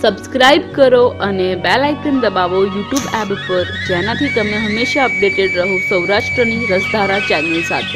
Subscribe કરો અને bell icon દબાવો YouTube એપ પર, જેનાથી તમે હંમેશા અપડેટેડ રહો સૌરાષ્ટ્રની રસધારા ચેનલ સાથે।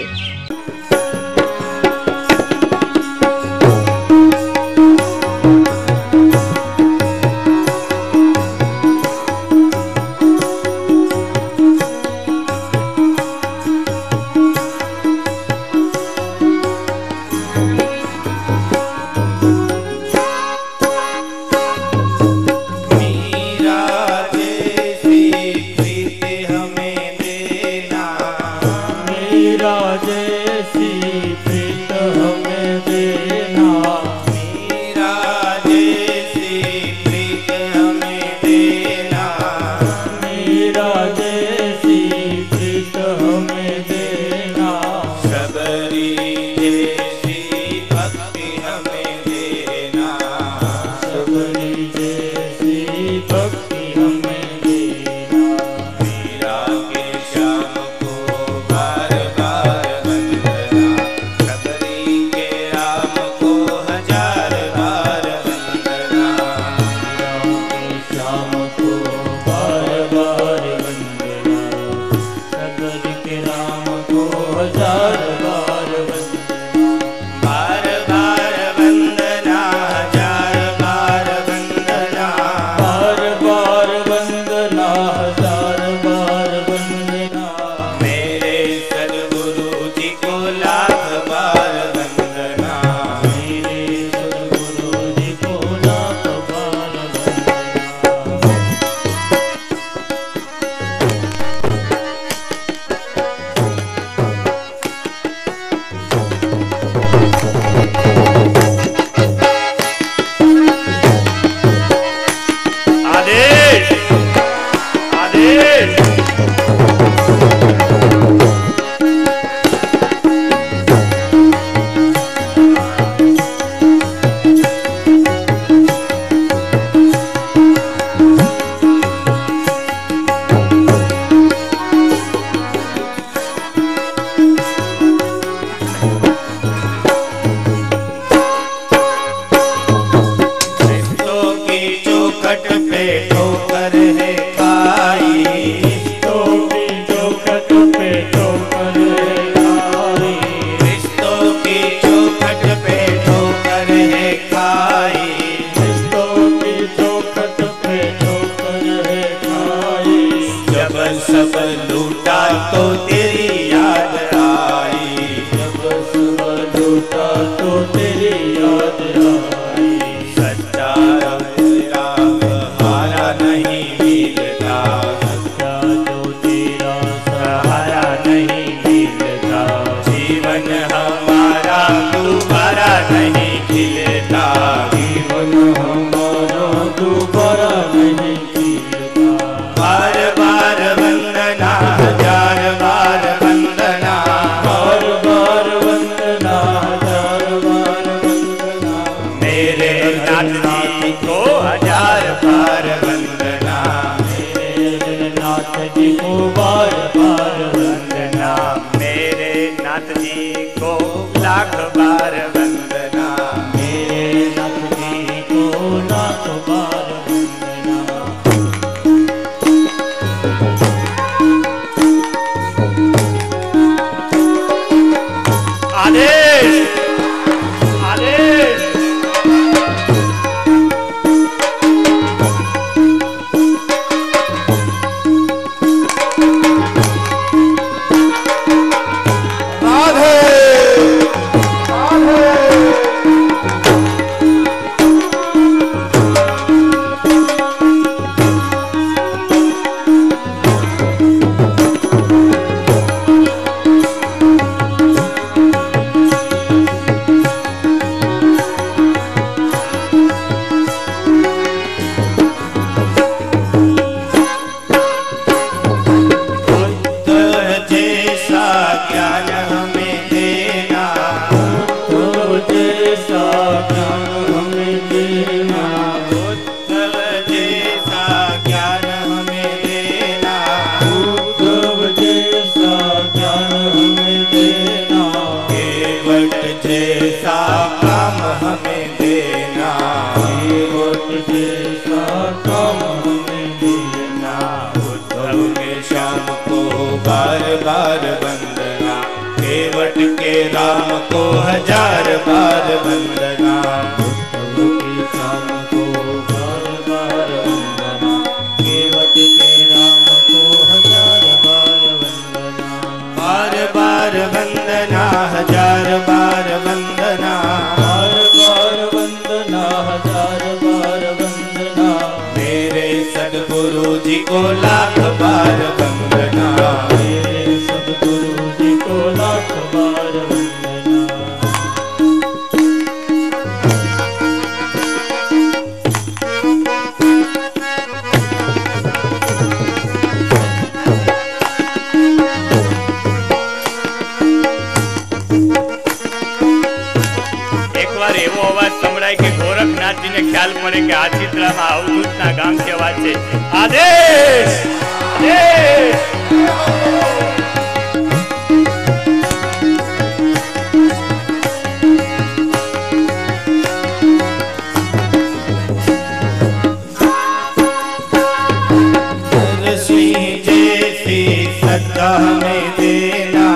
सच्चा राम हारा नहीं काम हमें देना। उद्धव के श्याम को बार बार वंदना, केवट के राम को हजार बार वंदना। उद्धव के श्याम को बार बार वंदना, केवट के राम को हजार बार वंदना। बार बार वंदना, हजार बार वंदना, बार बार वंदना, हजार बार वंदना। मेरे सद्गुरु जी को लाख बार वंदना, मेरे सद्गुरु जी को लाख बार वंदना। એવો અવાજ સંભળાય કે ગોરખનાથજીને ખ્યાલ પડે કે આ ચિત્રમાં અવધૂતના ગામથી અવાજ છે, આદેશ આદેશ। नरसिंह जैसी श्रद्धा हमें देना,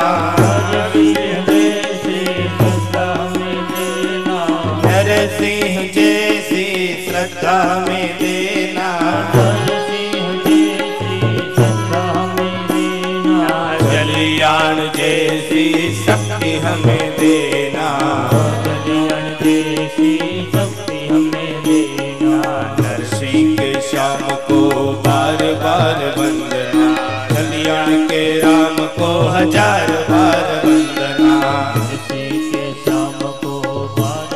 नरसिंह जैसी श्रद्धा हमें देना, नरसिंह जैसी श्रद्धा हमें देना। कल्याण जैसी शक्ति हमें देना, कल्याण जैसी शक्ति हमें देना। नरसिंह के श्याम को बार बार वंदना, कल्याण के राम को हजार बार वंदना। नरसिंह के श्याम को बार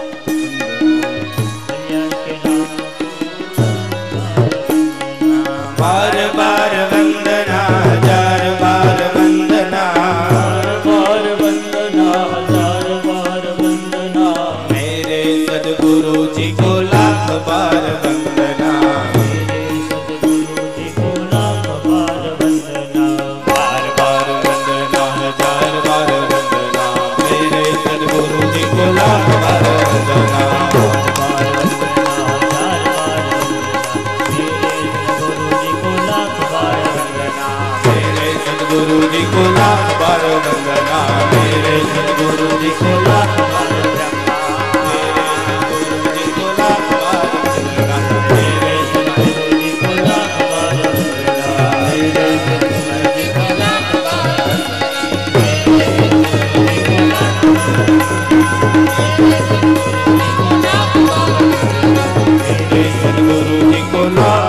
बार बार वंदना, हजार बार वंदना, बार बार वंदना, हजार बार वंदना। मेरे सद्गुरु जी को लाख बार वंदना, मेरे सद्गुरु जी को लाख बार वंदना। बार बार वंदना, हजार बार वंदना, मेरे सद्गुरु जी को लाख बार वंदना। गुरु जी को लाख बार वंदना, मेरे सद्गुरु जी को लाख बार वंदना, मेरे सद्गुरु जी को लाख बार वंदना, मेरे सद्गुरु जी को लाख बार वंदना, मेरे सद्गुरु जी को लाख बार वंदना, मेरे सद्गुरु जी को लाख।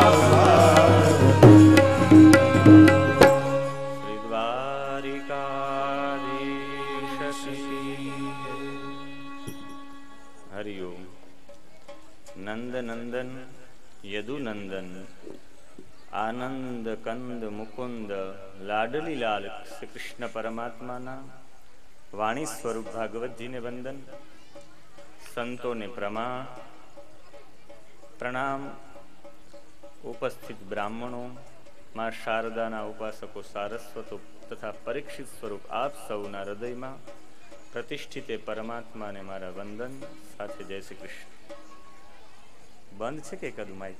हरिओम। नंद नंदन यदुनंदन आनंद कंद मुकुंद लाडली लाल श्री कृष्ण परमात्मा वाणी स्वरूप भागवत जी ने वंदन, संतों ने प्रणाम, उपस्थित ब्राह्मणों, मां शारदाना उपासको सारस्वतो तथा परीक्षित स्वरूप आप सौना हृदय में प्रतिष्ठित परमात्मा ने मारा वंदन साथे जय श्री कृष्ण। बंद छे के कदू माइक?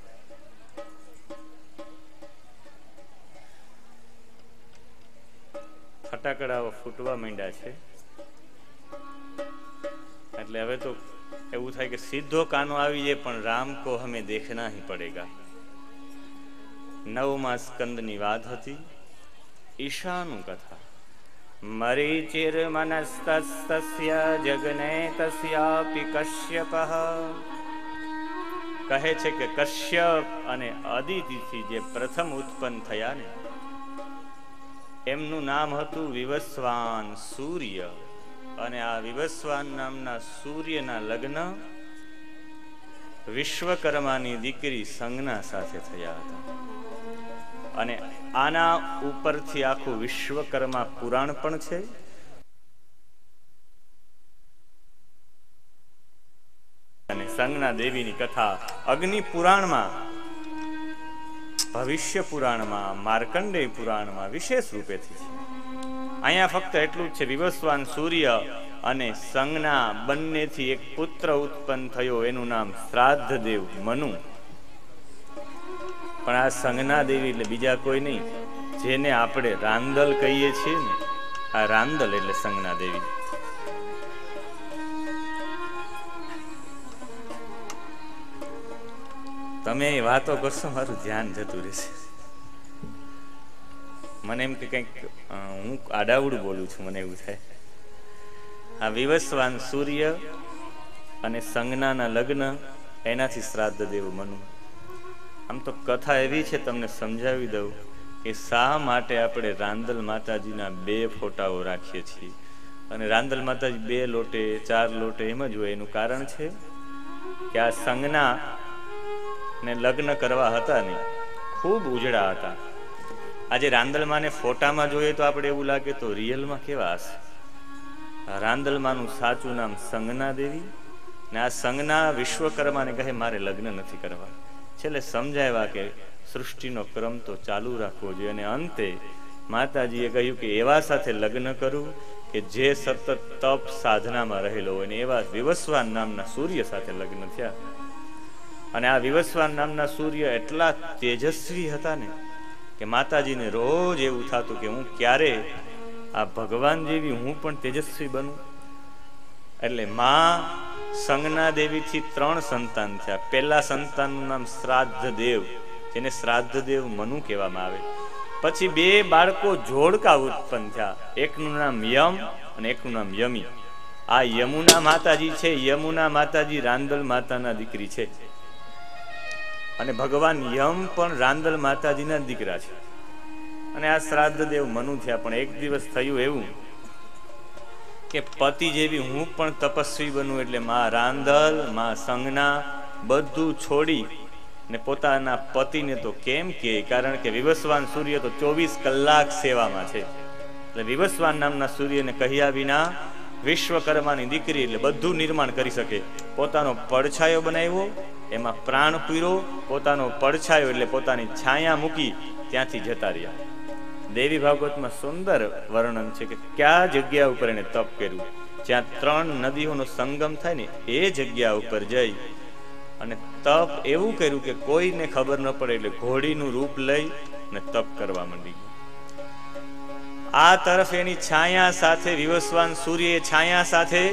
फटाकड़ाओ फूटवा માંડ્યા છે એટલે હવે તો એવું થાય કે સીધો કાનો આવી જાય, પણ રામ को हमें देखना ही पड़ेगा। 9મા સ્કંદની વાત હતી ઈશાનું કથા। मरीचिर मनस्तस्य जगने तस्यापि कश्यपः कहे छे के कश्यप अने अदिति थी जे प्रथम उत्पन्न थया ने एमनु नाम हतु विवस्वान सूर्य, अने आ विवस्वान नामना सूर्यना लग्न विश्वकर्मानी दीकरी संज्ञा साथे थया हता। અને આના ઉપરથી આખું વિશ્વકર્મા પુરાણ પણ છે। અને સંજ્ઞા દેવીની કથા અગ્નિ પુરાણમાં, ભવિષ્ય પુરાણમાં, માર્કંડેય પુરાણમાં વિશેષ રૂપેથી છે। અહીંયા ફક્ત એટલું જ છે, વિવસ્વાન સૂર્ય અને સંજ્ઞા બંનેથી એક પુત્ર ઉત્પન્ન થયો, એનું નામ શ્રાદ્ધ દેવ મનુ। પણ આ સંજ્ઞા દેવી એટલે બીજા કોઈ નહીં, જેને આપણે રાંદલ કહીએ છીએ ને, આ રાંદલ એટલે સંજ્ઞા દેવી. તમે વાતો કરશો મારું ધ્યાન જતું રહેશે. મને એમ કે કંઈક હું આડાવડું બોલું છું, મને એવું થાય. આ વિવસ્વાન સૂર્ય અને સંજ્ઞાના લગ્ન, એનાથી શ્રાદ્ધ દેવ મનુ. આમ તો કથા એવી છે, તમને સમજાવી દઉં કે શા માટે આપણે રાંદલ માતાજીના 2 ફોટાઓ રાખીએ છીએ. અને રાંદલ માતાજી 2 લોટે 4 લોટે એમ જ હોય. એનું કારણ છે કે આ સંજ્ઞા ને લગ્ન કરવા હતા ને, ખૂબ ઉજળા હતા. આજે રાંદલમાને ફોટામાં જોઈએ તો આપણે એવું લાગે તો રિયલમાં કેવા હશે. રાંદલમાનું સાચું નામ સંજ્ઞા દેવી, ને આ સંજ્ઞા વિશ્વકર્માને કહે મારે લગ્ન નથી કરવા. છેલ્લે સમજાવ્યા કે સૃષ્ટિનો ક્રમ તો ચાલુ રાખવો જોઈએ. અને અંતે માતાજીએ કહ્યું કે એવા સાથે લગ્ન કરવું કે જે સતત તપ સાધનામાં રહેલો હોય. ને એવા વિવસ્વાન નામના સૂર્ય સાથે લગ્ન થયા. અને આ વિવસ્વાન નામના સૂર્ય એટલા તેજસ્વી હતા ને કે માતાજીને રોજ એવું થતું કે હું ક્યારે આ ભગવાન જેવી હું પણ તેજસ્વી બનું. એટલે માં સંજ્ઞા દેવીથી 3 સંતાન થયા. પહેલા સંતાનનું નામ શ્રાદ્ધ દેવ, જેને શ્રાદ્ધ દેવ મનુ કહેવામાં આવે. પછી 2 બાળકો જોડકા ઉત્પન્ન થયા. એકનું નામ યમ અને એકનું નામ યમી. આ યમુના માતાજી છે. યમુના માતાજી રાંદલ માતાના દીકરી છે. અને ભગવાન યમ પણ રાંદલ માતાજીના દીકરા છે. અને આ શ્રાદ્ધ દેવ મનુ થયા. પણ એક દિવસ થયું એવું કે પતિ જેવી હું પણ તપસ્વી બનું. એટલે માં રાંદલ, માં સંજ્ઞા બધું છોડી ને પોતાના પતિને તો કેમ કે, કારણ કે વિવસ્વાન સૂર્ય તો 24 કલાક સેવામાં છે. એટલે વિવસ્વાન નામના સૂર્યને કહ્યા વિના વિશ્વકર્માની દીકરી એટલે બધું નિર્માણ કરી શકે. પોતાનો પડછાયો બનાવ્યો, એમાં પ્રાણ પીરો, પોતાનો પડછાયો એટલે પોતાની છાયા મૂકી ત્યાંથી જતા રહ્યા. દેવી ભાગવતમાં સુંદર વર્ણન છે કે કયા જગ્યા ઉપર એને તપ કર્યું. જ્યાં 3 નદીઓનો સંગમ થાય ને એ જગ્યા ઉપર જઈ અને તપ એવું કર્યું કે કોઈને ખબર ન પડે. એટલે ઘોડીનું રૂપ લઈ ને તપ કરવા માંડી. આ તરફ એની છાયા સાથે વિવસ્વાન સૂર્ય છાયા સાથે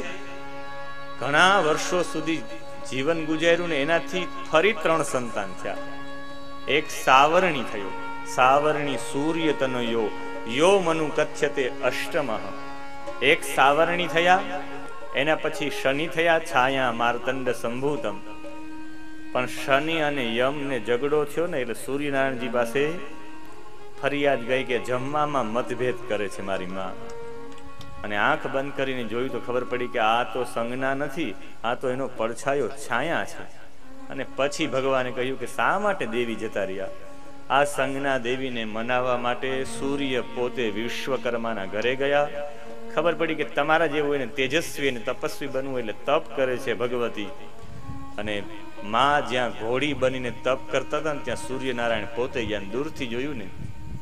ઘણા વર્ષો સુધી જીવન ગુજાર્યું. ને એનાથી ફરી 3 સંતાન થયા. એક સાવરણી થયો, સાવરણી સૂર્ય તનયો યો મનુ કથ્યતે અષ્ટમઃ. એક સાવરણી થયા. એના પછી શનિ થયા, છાયા માર્તંડ સંભૂતમ. પણ શનિ અને યમ ને ઝઘડો થયો ને એટલે સૂર્યનારાયણજી પાસે ફરિયાદ ગઈ કે જમવામાં મતભેદ કરે છે મારી માં. અને આંખ બંધ કરીને જોયું તો ખબર પડી કે આ તો સંજ્ઞા નથી, આ તો એનો પડછાયો છાયા છે. અને પછી ભગવાને કહ્યું કે શા માટે દેવી જતા રહ્યા. આ સંજ્ઞા દેવીને મનાવવા માટે સૂર્ય પોતે વિશ્વકર્માના ઘરે ગયા. ખબર પડી કે તમારા જેવું એને તેજસ્વી અને તપસ્વી બનવું એટલે તપ કરે છે ભગવતી. અને માં જ્યાં ઘોડી બનીને તપ કરતા હતા ને ત્યાં સૂર્યનારાયણ પોતે ગયા. દૂરથી જોયું ને,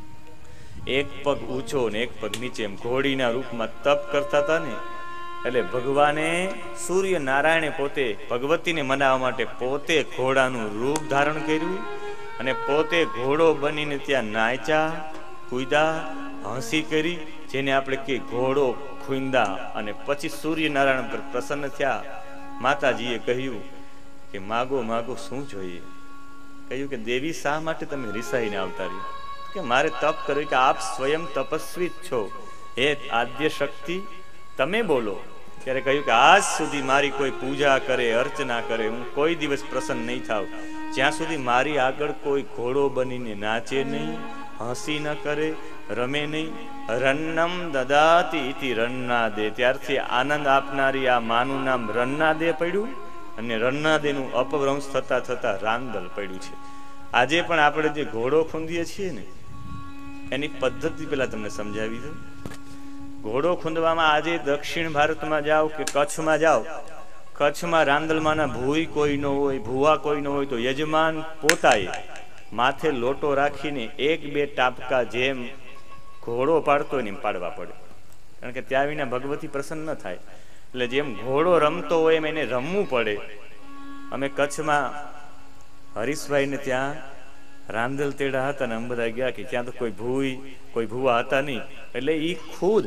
એક પગ ઊંચો ને એક પગ નીચે, એમ ઘોડીના રૂપમાં તપ કરતા હતા ને. એટલે ભગવાને સૂર્યનારાયણે પોતે ભગવતીને મનાવવા માટે પોતે ઘોડાનું રૂપ ધારણ કર્યું અને પોતે ઘોડો બનીને ત્યાં નાચ્યા, કૂદ્યા, હસી કરી, જેને આપણે કે ઘોડો ખૂંદા. અને પછી સૂર્યનારાયણ પર પ્રસન્ન થયા. માતાજીએ કહ્યું કે માગો માગો શું જોઈએ. કહ્યું કે દેવી શા માટે તમે રિસાઈને આવતા રહ્યા. કે મારે તપ કર્યું કે આપ સ્વયં તપસ્વી જ છો, હે આદ્ય શક્તિ તમે બોલો. ત્યારે કહ્યું કે આજ સુધી મારી કોઈ પૂજા કરે, અર્ચના કરે, હું કોઈ દિવસ પ્રસન્ન નહીં થાવ જ્યાં સુધી મારી આગળ કોઈ ઘોડો બનીને નાચે નહીં, હસી ન કરે, રમે નહીં. રન્નમ દદાતી ઇતિ રન્નાદે. ત્યારથી આનંદ આપનારી આ માનું નામ રન્નાદે પડ્યું. અને રન્નાદેનું અપભ્રંશ થતા થતા રાંદલ પડ્યું છે. આજે પણ આપણે જે ઘોડો ખૂંદીએ છીએ ને એની પદ્ધતિ પેલા તમને સમજાવી દઉં. ઘોડો ખૂંદવામાં આજે દક્ષિણ ભારતમાં જાઓ કે કચ્છમાં જાઓ, કચ્છમાં રાંદલમાંના ભૂઈ કોઈ ન હોય, ભૂવા કોઈ ન હોય તો યજમાન પોતાએ માથે લોટો રાખીને 1-2 ટાપકા જેમ ઘોડો પાડતો હોય ને એમ પાડવા પડે. કારણ કે ત્યાં વિના ભગવતી પ્રસન્ન ન થાય. એટલે જેમ ઘોડો રમતો હોય એમ એને રમવું પડે. અમે કચ્છમાં હરીશભાઈને ત્યાં રાંદલ તેડા હતા ને અમે બધા ગયા કે ત્યાં તો કોઈ ભૂઈ કોઈ ભૂવા હતા નહીં, એટલે ઈ ખુદ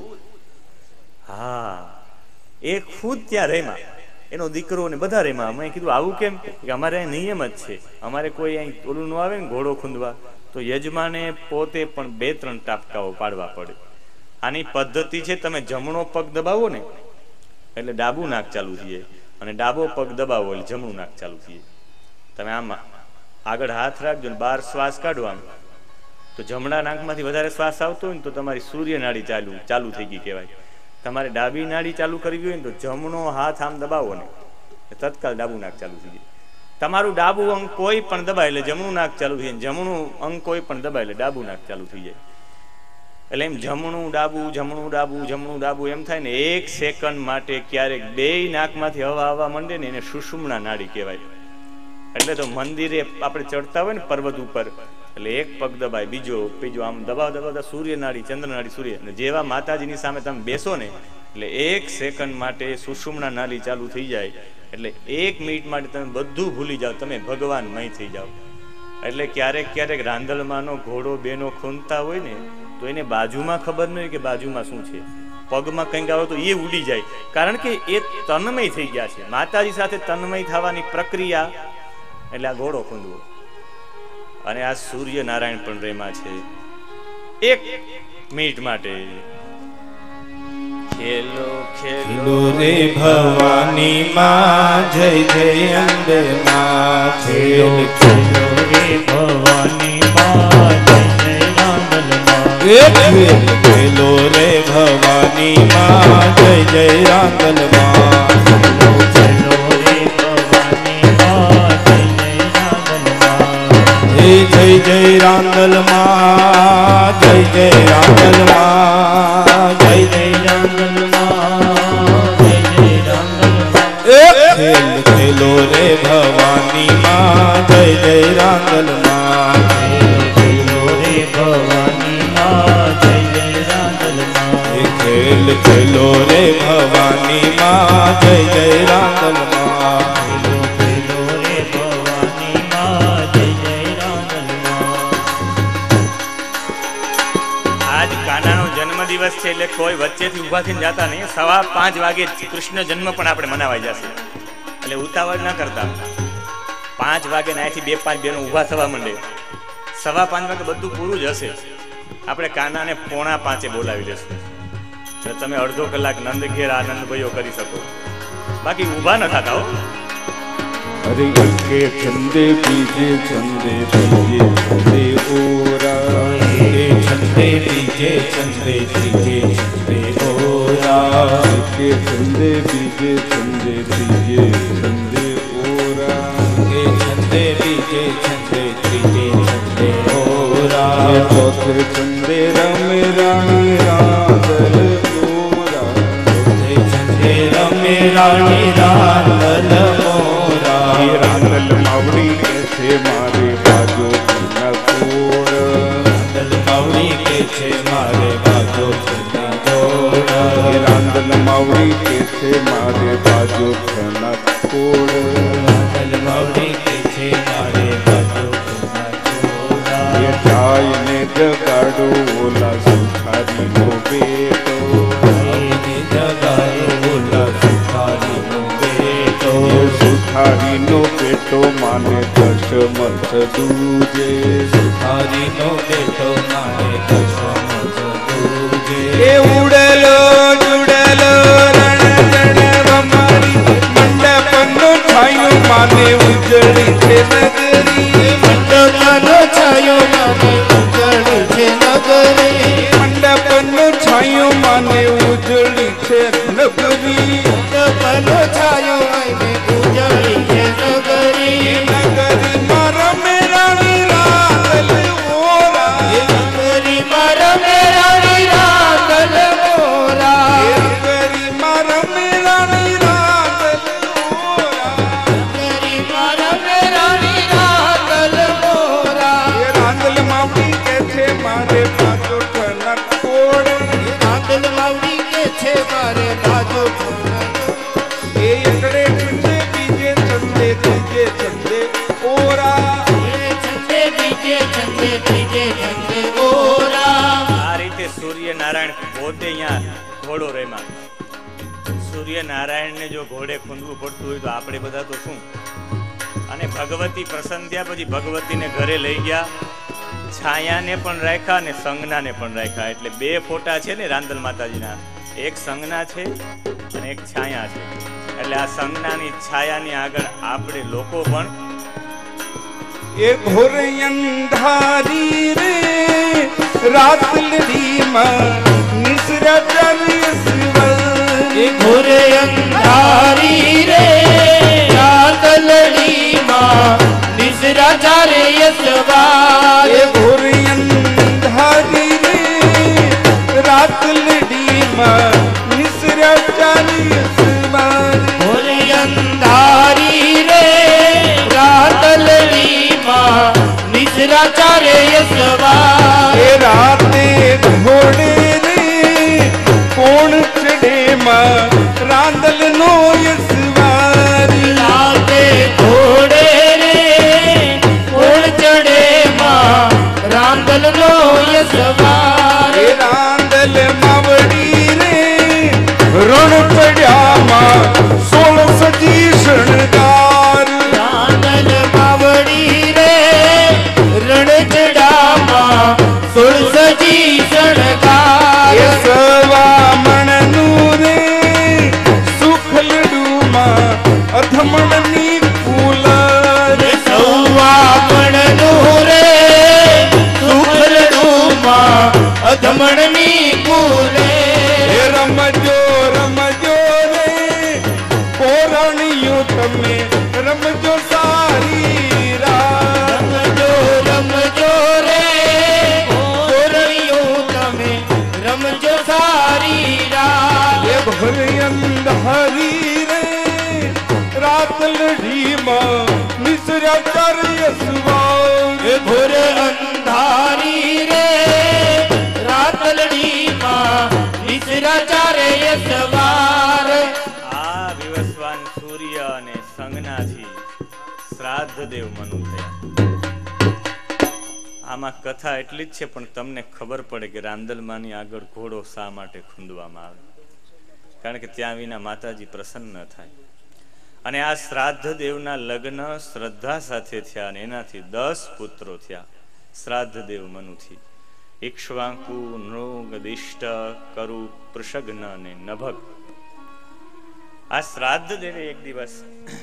એ ખુદ ત્યાં રેમાં, એનો દીકરો ને બધા રેમાં. મેં કીધું આવું કેમ? કે અમારે અહીં નિયમ જ છે, અમારે કોઈ અહીં ઓલું ન આવે ને ઘોડો ખૂંદવા તો યજમાને પોતે પણ 2-3 ટાપકાઓ પાડવા પડે. આની પદ્ધતિ છે, તમે જમણો પગ દબાવો ને એટલે ડાબુ નાક ચાલુ થઈ જાય, અને ડાબો પગ દબાવો એટલે જમણું નાક ચાલુ થઈ જાય. તમે આમ આગળ હાથ રાખજો ને બહાર શ્વાસ કાઢો આમ, તો જમણા નાકમાંથી વધારે શ્વાસ આવતો હોય ને તો તમારી સૂર્ય નાડી ચાલુ થઈ ગઈ કહેવાય. તમારે ડાબી નાડી ચાલુ કરવી હોય ને તો જમણો હાથ આમ દબાવો ને તત્કાલ ડાબુ નાક ચાલુ થઈ જાય. તમારું ડાબુ અંગ કોઈ પણ દબાય એટલે જમણું નાક ચાલુ થઈ જાય, જમણું અંગ કોઈ પણ દબાય એટલે ડાબુ નાક ચાલુ થઈ જાય. એટલે એમ જમણું ડાબુ જમણું ડાબુ જમણું ડાબુ એમ થાય ને. 1 સેકન્ડ માટે ક્યારેક 2 નાકમાંથી હવા આવવા માંડે ને એને સુષુમ્ના નાડી કહેવાય. એટલે તો મંદિરે આપણે ચડતા હોય ને પર્વત ઉપર, એટલે એક પગ દબાય, બીજો આમ દબાવતા સૂર્ય નાડી ચંદ્ર નાડી સૂર્ય, અને જેવા માતાજીની સામે તમે બેસો ને એટલે 1 સેકન્ડ માટે સુષુમ્ના નાડી ચાલુ થઈ જાય. એટલે 1 મિનિટ માટે તમે બધું ભૂલી જાઓ, તમે ભગવાનમય થઈ જાઓ. એટલે ક્યારેક રાંદલમાંનો ઘોડો બેનો ખૂંદતા હોય ને તો એને બાજુમાં ખબર ન હોય કે બાજુમાં શું છે, પગમાં કંઈક આવે તો એ ઉડી જાય, કારણ કે એ તન્મય થઈ ગયા છે માતાજી સાથે. તન્મય થવાની પ્રક્રિયા એટલે આ ઘોડો ખૂંદવો. અને આ સૂર્ય નારાયણ પણ રેમાં છે 1 મિનિટ માટે. ખેલો ખેલો રે ભવાની માં, જય જય અંબે માં. ખેલો ખેલો રે ભવાની માં, જય જય રાંદલ માં. ખેલો રે ભવાની માં, જય જય રાંદલ માં. ખેલો રે ભવાની માં, જય જય રાંદલ માં. જય જય રાંદલ માં, જય જય રાંદલ માં, જય જય રાંદલ માં, જય જય રાંદલ માં. ખેલો રે ભવાની માં, જય જય રાંદલ માં. ખેલો રે ભવાની માં, જય જય રાંદલ માં. ખેલો રે ભવાની માં, જય જય રાંદલ માં. ખેલો રે ભવાની માં, જય જય રાંદલ માં. આજ કાનાનો જન્મદિવસ છે એટલે કોઈ વચ્ચેથી ઊભા થઈને જતા નહીં. 5:15 વાગે કૃષ્ણ જન્મ પણ આપણે મનાવાઈ જશે, એટલે ઉતાવળ ના કરતા. 5 વાગે ને અહીંથી 2-5 બેનો ઊભા થવા માંડે. 5:15 વાગે બધું પૂરું જ હશે. આપણે કાનાને 4:45 બોલાવી દેશું, એટલે તમે અડધો કલાક નંદ ઘેર આનંદ ભયો કરી શકો, બાકી ઊભા ન થતા હો. અરે કે છંદે બીજે છંદે બીજે છંદે ઓરા. કે છંદે બીજે છંદે બીજે છંદે ઓરા. કે છંદે બીજે છંદે બીજે છંદે ઓરા. કે છંદે બીજે છંદે બીજે છંદે ઓરા. ચોથે છંદે રમે રાણી રાંદલ મોરા. ચોથે છંદે રમે રાણી રાંદલ મોરા. રાંદલ માવડી કે છે મારે બાજો ના કોડ. રાંદલ માવડી કે છે મારે બાજો ના કોડ. રાંદલ માવડી કે છે મારે બાજો ના કોડ. રાંદલ માવડી કે છે મારે બાજો ના કોડ. એ જાય ને જગાડો ઓલા સુખારી નો બેટો. જગાડો ઓલા સુખારી નો બેટો. સુખારી નો બેટો માને 10 મત દૂજે. સુખારી નો બેટો માને 10 મત દૂજે. એ ઉડેલો જુડેલો રણ જણ રમારી. મંડપનો છાયો માને ઉજળી છે નગરી. મંડપનો છાયો માને ઉજળી છે નગરી. મંડપનો છાયો માને ઉજળી છે નગરી. મંડપનો છાયો માને ઉજળી છે નગરી. નગરી મારા મેરાણી રાંદલ મોરા. નગરી મારા મેરાણી રાંદલ મોરા. નગરી મારા મેરાણી રાંદલ મોરા. નગરી મારા મેરાણી રાંદલ સૂર્યનારાયણ પોતે અહીંયા ઘોડો રેમાં. સૂર્યનારાયણને જો ઘોડે ખૂંદવું પડતું હોય તો આપણે બધા તો શું. અને ભગવતી પ્રસન્ન થયા પછી ભગવતીને ઘરે લઈ ગયા, છાયાને પણ રાખ્યા અને સંજ્ઞાને પણ રાખ્યા. એટલે બે ફોટા છે ને રાંદલ માતાજીના, એક સંજ્ઞા છે અને એક છાયા છે. એટલે આ સંજ્ઞાની છાયાની આગળ આપણે લોકો પણ એ ઘોર અંધારી રે રાતલડીમાં નિસરાચાર્ય શિવા. એ ઘોર અંધારી રે રાતલડીમાં નિસરાચાર્ય શિવા. એ ઘોર અંધારી રે રાતલડીમાં નિસરાચાર્ય શિવા. ઘોર અંધારી રે રાતલડીમાં નિસરાચાર્ય શિવા. એ રાતે ઘોડે રે કોણ ચડે માં રાંદલ નો યસવાર. રાતે ઘોડે રે કોણ ચડે માં રાંદલ નો યસવાર. એ રાંદલ માવડી રે રણ ચડ્યામાં 16 સજી શણગાર. રાંદલ માવડી રે રણ ચડામાં 16 સજી શણગાર. એ સવામણનું રે સુખલડુમાં અધમણની ફૂલર. સૌવાપણનું રે સુખલડુમાં અધમણની કુલે. એ રમજો રમજો રે પોરણિયું તમે રમજો સારી રાત. રમજો રમજો રે કોરણિયું તમે રમજો સારી રાત. એ ભર અંધારી રે રાતલડીમાં નિસરાચાર્ય શિવા. એ ઘોર અંધારી રે રાતલડીમાં નિસરાચાર્ય સવાર. આ વિવસ્વાન સૂર્ય અને સંજ્ઞાથી શ્રાદ્ધ દેવ મનુ થયા. આમાં કથા એટલી જ છે, પણ તમને ખબર પડે કે રાંદલમાની આગળ ઘોડો શા માટે ખૂંદવામાં આવે. કારણ કે ત્યાં વિના માતાજી પ્રસન્ન ન થાય. અને આ શ્રાદ્ધ દેવના લગ્ન શ્રદ્ધા સાથે થયા અને એનાથી 10 પુત્રો થયા શ્રાદ્ધ દેવ મનુથી. ઇક્ષ્વાકુ, નૃગ, દિષ્ટ, કરુ, પૃષગ્ન અને નભગ. આ શ્રાદ્ધ દેવે એક દિવસ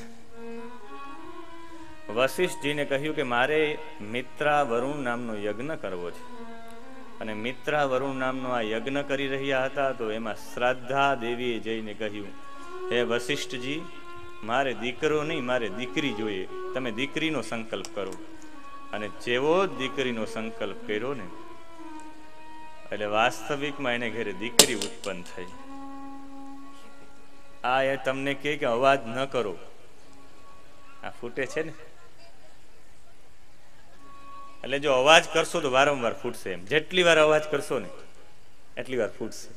વશિષ્ઠજીને કહ્યું કે મારે મિત્રા વરુણ નામનો યજ્ઞ કરવો છે. અને મિત્રા વરુણ નામનો આ યજ્ઞ કરી રહ્યા હતા તો એમાં શ્રાદ્ધા દેવીએ જઈને કહ્યું, હે વશિષ્ઠજી, મારે દીકરો નહીં, મારે દીકરી જોઈએ. તમે દીકરીનો સંકલ્પ કરો. અને જેવો દીકરીનો સંકલ્પ કર્યો ને એટલે વાસ્તવિકમાં એને ઘરે દીકરી ઉત્પન્ન થઈ. આ એ તમને કહે કે અવાજ ન કરો, આ ફૂટે છે ને, એટલે જો અવાજ કરશો તો વારંવાર ફૂટશે. એમ જેટલી વાર અવાજ કરશો ને એટલી વાર ફૂટશે.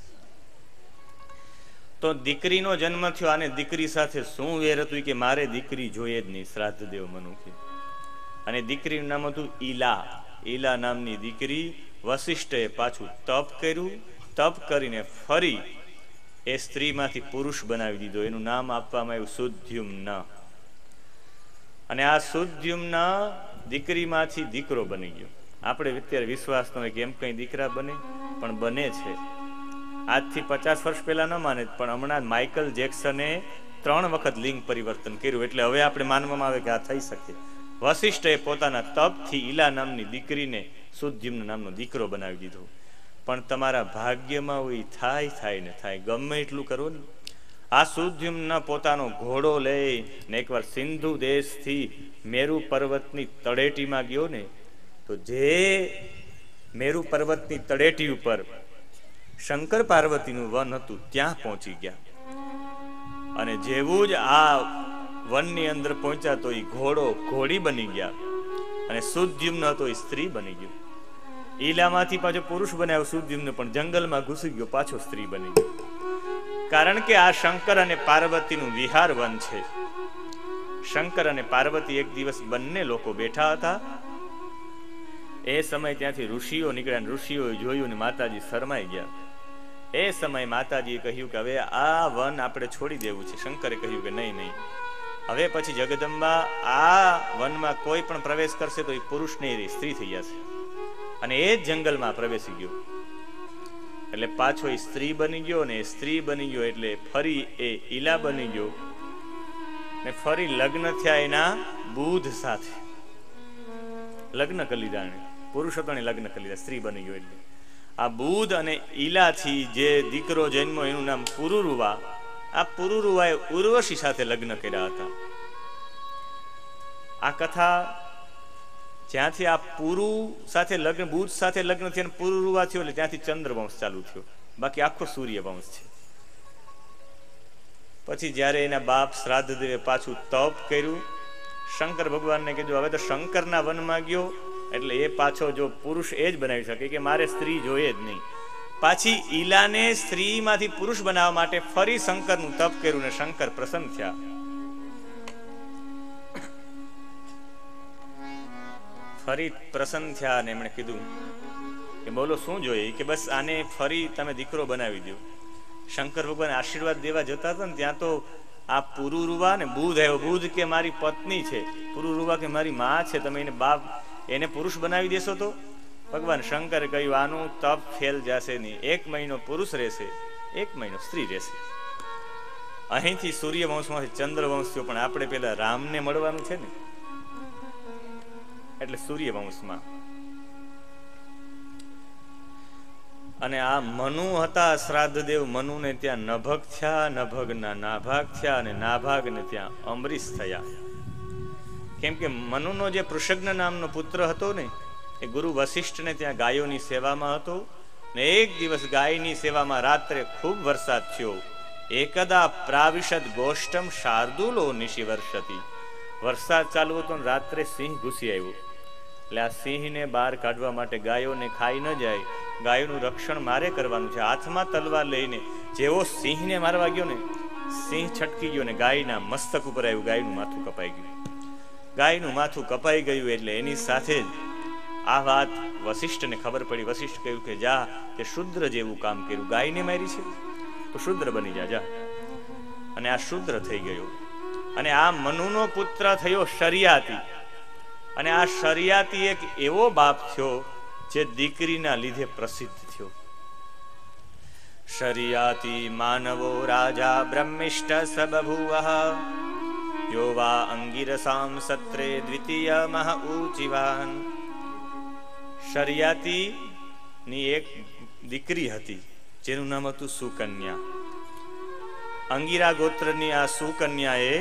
તો દીકરીનો જન્મ થયો. આને દીકરી સાથે શું વેર હતું કે મારે દીકરી જોઈએ જ નહીં, શ્રાદ્ધ દેવ મનુ કે. અને દીકરીનું નામ હતું ઈલા. ઈલા નામની દીકરી વશિષ્ઠએ પાછું તપ કર્યું. તપ કરીને ફરી એ સ્ત્રીમાંથી પુરુષ બનાવી દીધો. એનું નામ આપવામાં આવ્યું સુદ્યુમ્ન. અને આ સુદ્યુમ્ન દીકરીમાંથી દીકરો બની ગયો. આપણે અત્યારે વિશ્વાસ ન હોય કે એમ કઈ દીકરા બને, પણ બને છે. આજથી 50 વર્ષ પહેલા ન માને, પણ હમણાં માઇકલ જેક્સને 3 વખત લિંગ પરિવર્તન કર્યું. એટલે હવે આપણે માનવામાં આવે કે આ થઈ શકે. વશિષ્ઠએ પોતાના તપથી ઈલા નામની દીકરીને સુદ્યુમ્ન નામનો દીકરો બનાવી દીધો. પણ તમારા ભાગ્યમાં હોય થાય ને થાય, ગમે એટલું કરો ને. આ સુદ્યુમ્ન પોતાનો ઘોડો લઈ ને એકવાર સિંધુ દેશથી મેરુ પર્વતની તળેટીમાં ગયો ને, તો જે મેરુ પર્વતની તળેટી ઉપર શંકર પાર્વતીનું વન હતું ત્યાં પહોંચી ગયા. અને જેવું જ આ વનની અંદર પહોંચ્યા તો એ ઘોડો ઘોડી બની ગયા અને સુદ્યુમ્ન હતો એ સ્ત્રી બની ગયો. ઈલામાંથી પાછો પુરુષ બનાવ્યો સુદ્યુમ્ન, પણ જંગલમાં ઘૂસી ગયો, પાછો સ્ત્રી બની ગયો. કારણ કે આ શંકર અને પાર્વતીનું વિહાર વન છે. શંકર અને પાર્વતી એક દિવસ બંને લોકો બેઠા હતા એ સમય ત્યાંથી ઋષિઓ નીકળ્યા, ઋષિઓએ જોયું ને માતાજી શરમાઈ ગયા. એ સમય માતાજીએ કહ્યું કે હવે આ વન આપણે છોડી દેવું છે. શંકરે કહ્યું કે નહીં નહીં, હવે પછી જગદંબા આ વનમાં કોઈ પણ પ્રવેશ કરશે તો એ પુરુષ નહીં રહી, સ્ત્રી થઈ જશે. અને એ જ જંગલમાં પ્રવેશી ગયો. એટલે પાછો એ સ્ત્રી બની ગયો, ને સ્ત્રી બની ગયો એટલે ફરી એ ઈલા બની ગયો, ને ફરી લગ્ન થયા એના બુધ સાથે. લગ્ન કરી લીધા એને, પુરુષોત્તમે લગ્ન કરી લીધા, સ્ત્રી બની ગયો. એટલે આ બુધ અને ઈલાથી જે દીકરો જન્મ્યો એનું નામ પુરુરુવા. આ પુરુરુવાએ ઉર્વશી સાથે લગ્ન કર્યા હતા. આ કથા જ્યાંથી આ પુરુ સાથે લગ્ન, બુધ સાથે લગ્ન થયા અને પુરુરુવા થયો એટલે ત્યાંથી ચંદ્રવંશ ચાલુ થયો. બાકી આખો સૂર્યવંશ છે. પછી જ્યારે એના બાપ શ્રાદ્ધદેવે પાછું તપ કર્યું, શંકર ભગવાનને કીધું હવે તો શંકરના વનમાં ગયો એટલે એ પાછો જો પુરુષ એ જ બનાવી શકે કે મારે સ્ત્રી જોઈએ જ નહીં. પાછી ઈલાને સ્ત્રીમાંથી પુરુષ બનાવવા માટે ફરી શંકરનું તપ કર્યું ને શંકર પ્રસન્ન થયા. ફરી પ્રસન્ન થયા અને એમણે કીધું કે બોલો શું જોઈએ? કે બસ આને ફરી તમે દીકરો બનાવી દો. શંકર ભગવાન આશીર્વાદ દેવા જતા હતા ને ત્યાં તો આ પુરુરુવા ને બુધ આવ્યો. બુધ કે મારી પત્ની છે, પુરુરુવા કે મારી માં છે, તમે એને બાપ એને પુરુષ બનાવી દેશો તો? ભગવાન શંકરે કહ્યું આનું તપ ફેલ જશે નહીં. 1 મહિનો પુરુષ રહેશે, 1 મહિનો સ્ત્રી રહેશે. અહીંથી સૂર્યવંશમાંથી ચંદ્રવંશ થયો, પણ આપણે પેલા રામને મળવાનું છે ને, એટલે સૂર્યવંશમાં. અને આ મનુ હતા શ્રાદ્ધદેવ. મનુને ત્યાં નભગ થયા, નભગના નાભાગ થયા, અને નાભાગને ત્યાં અમરીશ થયા. કેમ કે મનુનો જે પૃષગ્ન નામનો પુત્ર હતો ને એ ગુરુ વશિષ્ઠને ત્યાં ગાયોની સેવામાં હતો. ને એક દિવસ ગાયની સેવામાં રાત્રે ખૂબ વરસાદ થયો. એકદા પ્રાવિશદ ગોષ્ઠમ શાર્દુલો નિશી વર્ષતી. વરસાદ ચાલુ હતો ને રાત્રે સિંહ ઘૂસી આવ્યો. એટલે આ સિંહને બહાર કાઢવા માટે ગાયોને ખાઈ ન જાય, ગાયોનું રક્ષણ મારે કરવાનું છે. હાથમાં તલવાર લઈને જેવો સિંહને મારવા ગયો ને, સિંહ છટકી ગયો ને ગાયના મસ્તક ઉપર આવ્યું. ગાયનું માથું કપાઈ ગયું. ગાયનું માથું કપાઈ ગયું એટલે એની સાથે જ આ વાત વશિષ્ઠને ખબર પડી. વશિષ્ઠ કહ્યું કે જા, તે શુદ્ર જેવું કામ કર્યું, ગાયને મારી છે તો શુદ્ર બની જા. અને આ શુદ્ર થઈ ગયો. અને આ મનુનો પુત્ર થયો શરિયાતી. અને આ શરિયાતી એક એવો બાપ થયો જે દીકરીના લીધે પ્રસિદ્ધ થયો. શરિયાતી માનવો રાજા બ્રહ્મિષ્ઠ સબભુવઃ યો વા અંગિરસામ સત્રે દ્વિતીય મહ ઊચિવાન. શરિયાતી ની એક દીકરી હતી જેનું નામ હતું સુકન્યા. અંગિરા ગોત્રની આ સુકન્યાએ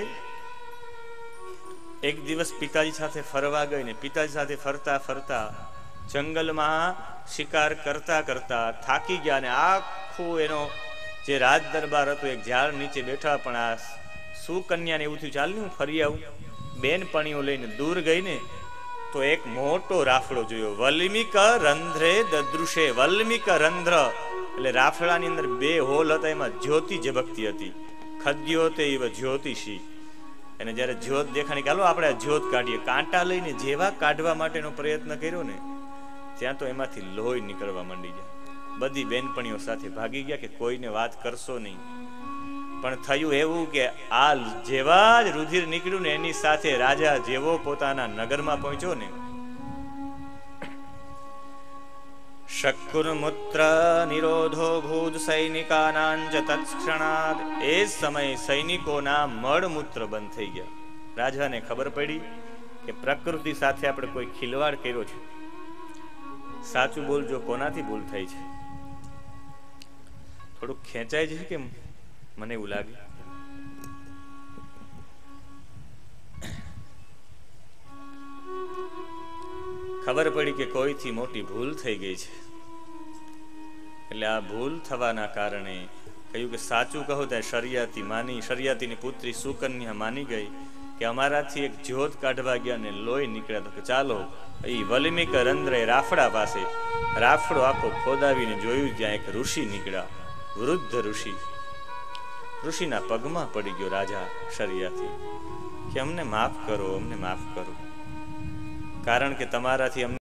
એક દિવસ પિતાજી સાથે ફરવા ગઈ ને પિતાજી સાથે ફરતા ફરતા જંગલમાં શિકાર કરતા કરતા થાકી ગયા ને આખું એનો જે રાજ દરબાર હતો એક ઝાડ નીચે બેઠા. પણ આ સુકન્યાને એવું થયું ચાલ ને હું ફરી આવું. બેનપણીઓ લઈને દૂર ગઈ ને તો એક મોટો રાફડો જોયો. વલ્મિક રંધ્રે દદૃશે. વલ્મિક રંધ્ર એટલે રાફડાની અંદર 2 હોલ હતા, એમાં જ્યોતિ ઝબકતી હતી. ખદ્યોતે ઇવ જ્યોતિષી. અને જયારે જ્યોત દેખાણી ચાલો આપણે આ જ્યોત કાઢીએ, કાંટા લઈને જેવા કાઢવા માટેનો પ્રયત્ન કર્યો ને ત્યાં તો એમાંથી લોહી નીકળવા માંડી ગયા. બધી બેનપણીઓ સાથે ભાગી ગયા કે કોઈને વાત કરશો નહીં. પણ થયું એવું કે આ જેવા જ રુધિર નીકળ્યું ને એની સાથે રાજા જેવો પોતાના નગરમાં પહોંચ્યો ને, શક્કુર મૂત્ર નિરોધો ભૂત સૈનિકાનાંચ તત્ક્ષણાદ. એ સમયે સૈનિકોના મળમૂત્ર બંધ થઈ ગયા. રાજાને ખબર પડી કે પ્રકૃતિ સાથે આપણે કોઈ ખિલવાડ કર્યો છે. સાચું બોલજો, કોનાથી ભૂલ થઈ છે? થોડુંક ખેંચાય છે કે મને એવું લાગે. ખબર પડી કે કોઈથી મોટી ભૂલ થઈ ગઈ છે. એટલે આ ભૂલ થવાના કારણે કહ્યું કે સાચું કહો ત્યાં શરિયાતી માની. શરિયાતીની પુત્રી સુકન્યા માની ગઈ કે અમારાથી એક જ્યોત કાઢવા ગયા ને લોહી નીકળ્યા. તો કે ચાલો એ વલ્મિક રંધ્રે રાફડા પાસે રાફડો આખો ખોદાવીને જોયું, ત્યાં એક ઋષિ નીકળ્યા, વૃદ્ધ ઋષિ. ઋષિના પગમાં પડી ગયો રાજા શરિયાતી કે અમને માફ કરો, અમને માફ કરો, કારણ કે તમારાથી અમને